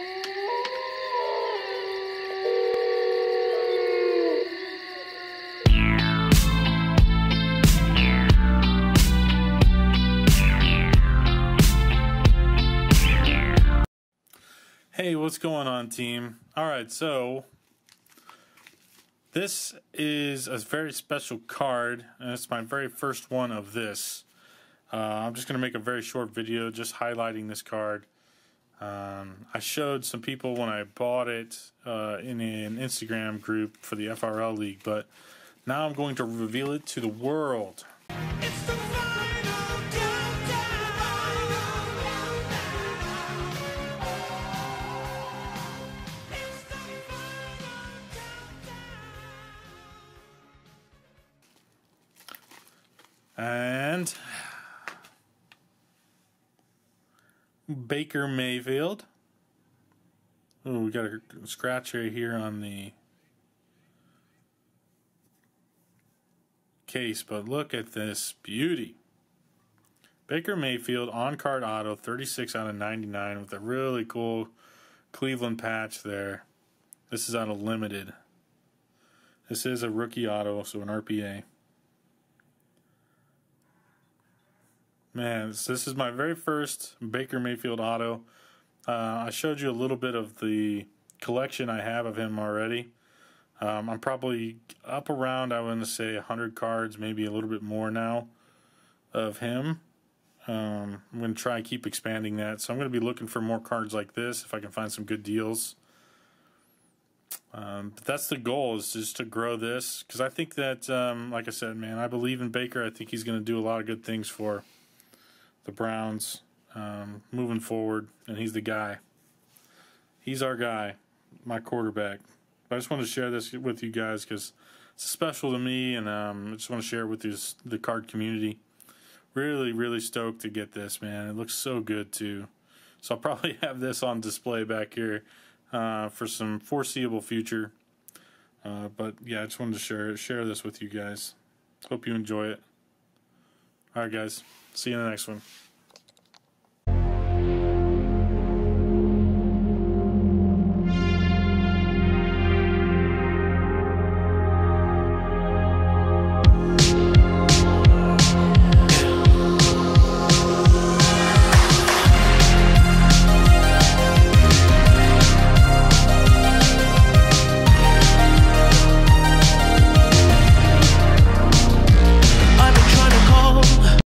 Hey, what's going on, team? Alright, so this is a very special card, and it's my very first one of this. I'm just going to make a very short video just highlighting this card. I showed some people when I bought it in an Instagram group for the FRL League, but now I'm going to reveal it to the world. It's the final countdown. It's the final countdown. And Baker Mayfield. Oh, we got a scratch right here on the case, but look at this beauty. Baker Mayfield on-card auto, 36 out of 99 with a really cool Cleveland patch there. This is out of limited. This is a rookie auto, so an RPA. Man, this is my very first Baker Mayfield auto. I showed you a little bit of the collection I have of him already. I'm probably up around, I want to say, 100 cards, maybe a little bit more now of him. I'm going to try and keep expanding that. So I'm going to be looking for more cards like this if I can find some good deals. But that's the goal, is just to grow this. Because I think that, like I said, man, I believe in Baker. I think he's going to do a lot of good things for the Browns moving forward. And he's the guy. He's our guy, my quarterback. I just want to share this with you guys because it's special to me, and I just want to share it with the card community. Really, really stoked to get this, man. It looks so good, too. So I'll probably have this on display back here for some foreseeable future. But, yeah, I just wanted to share this with you guys. Hope you enjoy it. All right, guys. See you in the next one.